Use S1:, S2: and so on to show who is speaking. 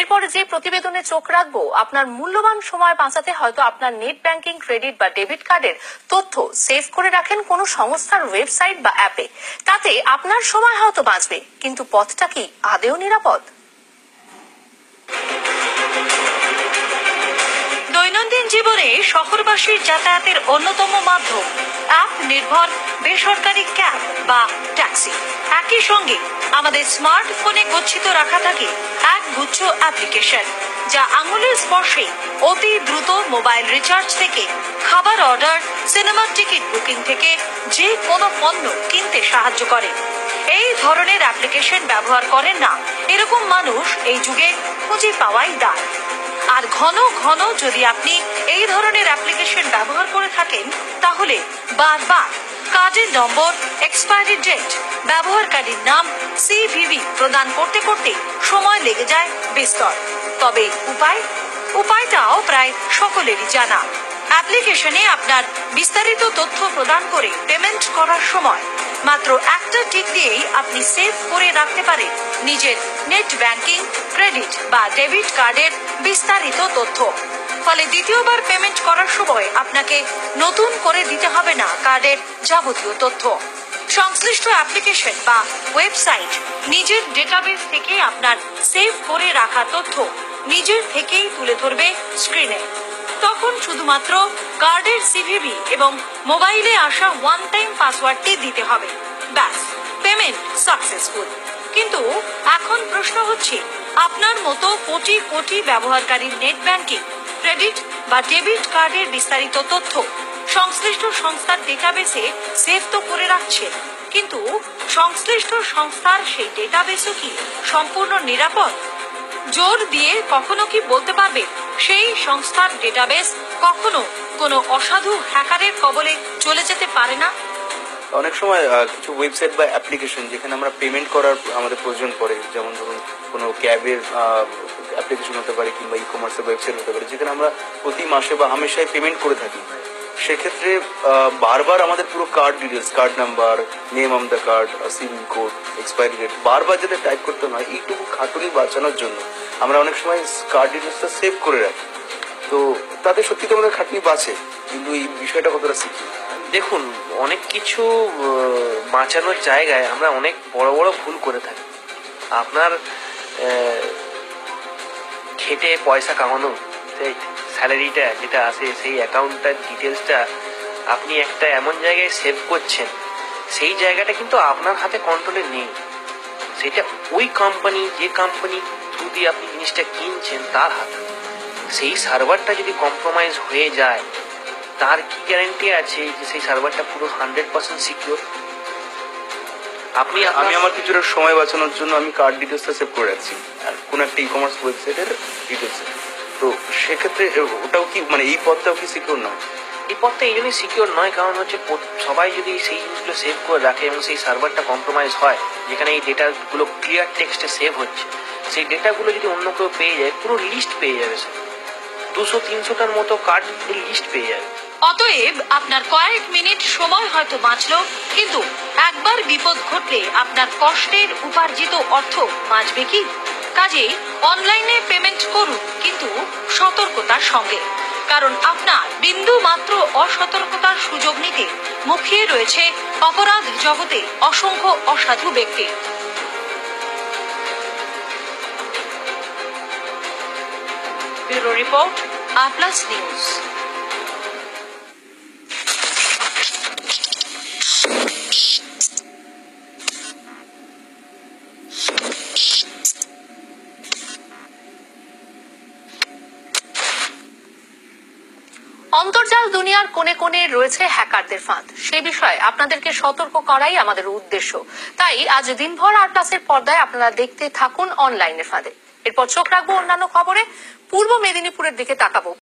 S1: এরপরে যে প্রতিবেদনে চোখ রাখবো, আপনার মূল্যবান সময় বাঁচাতে হয়তো আপনার নেট ব্যাংকিং, ক্রেডিট বা ডেবিট কার্ডের তথ্য সেভ করে রাখেন কোনো সংস্থার ওয়েবসাইট বা অ্যাপে। তাতে আপনার সময় হয়তো বাঁচবে, কিন্তু পথটা কি আদৌ নিরাপদ?
S2: দৈনন্দিন জীবনে শহরবাসীর যাতায়াতের অন্যতম মাধ্যম অ্যাপ নির্ভর বেসরকারি ক্যাব বা ট্যাক্সি। একই সঙ্গে আমাদের স্মার্টফোনে গচ্ছিত রাখা থাকে এক গুচ্ছ অ্যাপ্লিকেশন, যা আঙুলের স্পর্শে অতি দ্রুত মোবাইল রিচার্জ থেকে খাবার অর্ডার, সিনেমার টিকিট বুকিং থেকে যে কোনো পণ্য কিনতে সাহায্য করে। এই ধরনের অ্যাপ্লিকেশন ব্যবহার করেন না এরকম মানুষ এই যুগে খুঁজে পাওয়াই দায়। আর ঘন ঘন যদি আপনি এই ধরনের অ্যাপ্লিকেশন ব্যবহার করে থাকেন, তাহলে বারবার কার্ডের নম্বর, এক্সপায়ারি ডেট, ব্যবহারকারীর নাম, সিভিভি প্রদান করতে করতে সময় লেগে যায় বিস্তর। তবে উপায়টাও প্রায় সকলেরই জানা। অ্যাপ্লিকেশনে আপনার বিস্তারিত তথ্য প্রদান করে পেমেন্ট করার সময় মাত্র একটা টিক দিয়েই আপনি সেভ করে রাখতে পারেন নিজের নেট ব্যাংকিং, ক্রেডিট বা ডেবিট কার্ডের বিস্তারিত তথ্য। ফলে দ্বিতীয়বার পেমেন্ট করার সময় আপনাকে নতুন করে দিতে হবে না কার্ডের যাবতীয় তথ্য। সংশ্লিষ্ট অ্যাপ্লিকেশন বা ওয়েবসাইট নিজের ডেটাবেস থেকে আপনার সেভ করে রাখা তথ্য নিজের থেকেই তুলে ধরবে স্ক্রিনে। তখন শুধুমাত্র কার্ডের সিভিভি এবং মোবাইলে আসা ওয়ান টাইম পাসওয়ার্ডটি দিতে হবে, ব্যাস পেমেন্ট সাকসেসফুল। কিন্তু এখন প্রশ্ন হচ্ছে, আপনার মতো কোটি কোটি ব্যবহারকারীর নেট ব্যাংকিং, ক্রেডিট বা ডেবিট কার্ডের বিস্তারিত তথ্য সংশ্লিষ্ট সংস্থার ডেটাবেসে সেভ তো করে রাখছেন, কিন্তু সংশ্লিষ্ট সংস্থার সেই ডেটাবেসও কি সম্পূর্ণ নিরাপদ? জোর দিয়ে কখনো কি বলতে পারবে সেই সংস্থার ডেটাবেস কখনো কোনো অসাধু হ্যাকারের কবলে চলে যেতে পারে না?
S3: অনেক সময় কিছু ওয়েবসাইট বা অ্যাপ্লিকেশন যেখানে আমরা পেমেন্ট করার আমাদের প্রয়োজন পড়ে, যেমন ধরুন কোনো ক্যাবের অ্যাপ্লিকেশন হতে পারে কিংবা ই কমার্সের ওয়েবসাইট হতে পারে, যেখানে আমরা প্রতি মাসে বা হামেশাই পেমেন্ট করে থাকি। সেক্ষেত্রে বারবার আমাদের পুরো card details, card number, name of the card, CVV code, expiry date বারবার যাতে টাইপ করতে হয়, এইটুকু খাটুনি বাঁচানোর জন্য আমরা অনেক সময় কার্ড ডিটেলসটা সেভ করে রাখি। তো তাতে সত্যি তো আমাদের খাটনি বাঁচে, কিন্তু এই বিষয়টা কতটা শিখি।
S4: দেখুন, অনেক কিছু বাঁচানোর জায়গায় আমরা অনেক বড় বড় ভুল করে থাকি। আপনার খেটে পয়সা কামানো, সেই স্যালারিটা যেটা আসে, সেই অ্যাকাউন্টটার ডিটেলসটা আপনি একটা এমন জায়গায় সেভ করছেন, সেই জায়গাটা কিন্তু আপনার হাতে কন্ট্রোলে নেই। সেটা ওই কোম্পানি, যে কোম্পানি থ্রু দিয়ে আপনি জিনিসটা কিনছেন, তার হাতে। সেই সার্ভারটা যদি কম্প্রোমাইজ হয়ে যায়, তার কি গ্যারান্টি আছে যে সেই সার্ভারটা পুরো 100% সিকিউর?
S3: আমি আমার কিছুটা সময় বাঁচানোর জন্য আমি কার্ড ডিটেলসটা সেভ করে রাখছি আর কোন একটা ই কমার্স ওয়েবসাইটের ডিটেলস। তো সেক্ষেত্রে ওটাও কি, মানে এই পথটাও কি সিকিউর নয়?
S4: এই পথটা এই জন্যই সিকিউর নয়, কারণ হচ্ছে সবাই যদি সেই জিনিসগুলো সেভ করে রাখে এবং সেই সার্ভারটা কম্প্রোমাইজ হয়, যেখানে এই ডেটাগুলো ক্লিয়ার টেক্সটে সেভ হচ্ছে, সেই ডেটাগুলো যদি অন্য কেউ পেয়ে যায়, পুরো লিস্ট পেয়ে যাবে। স্যার 200-300টার মতো কার্ড লিস্ট পেয়ে যাবে।
S2: অতএব আপনার কয়েক মিনিট সময় হয়তো বাঁচলো, কিন্তু একবার বিপদ ঘটলে আপনার কষ্টের উপার্জিত অর্থ বাঁচবে কি? কাজেই অনলাইনে পেমেন্ট করুন, কিন্তু সতর্কতার সঙ্গে, কারণ আপনার বিন্দু মাত্র অসতর্কতার সুযোগ নিতে মুখিয়ে রয়েছে অপরাধ জগতে অসংখ্য অসাধু ব্যক্তি। ব্যুরো রিপোর্ট, আপ্লাস নিউজ।
S1: অন্তর্জাল দুনিয়ার কোণে কোণে রয়েছে হ্যাকারদের ফাঁদ। সে বিষয়ে আপনাদেরকে সতর্ক করাই আমাদের উদ্দেশ্য। তাই আজ দিনভর আরপ্লাসের পর্দায় আপনারা দেখতে থাকুন অনলাইনের ফাঁদে। এরপর চোখ রাখবো অন্যান্য খবরে। পূর্ব মেদিনীপুরের দিকে তাকাবো।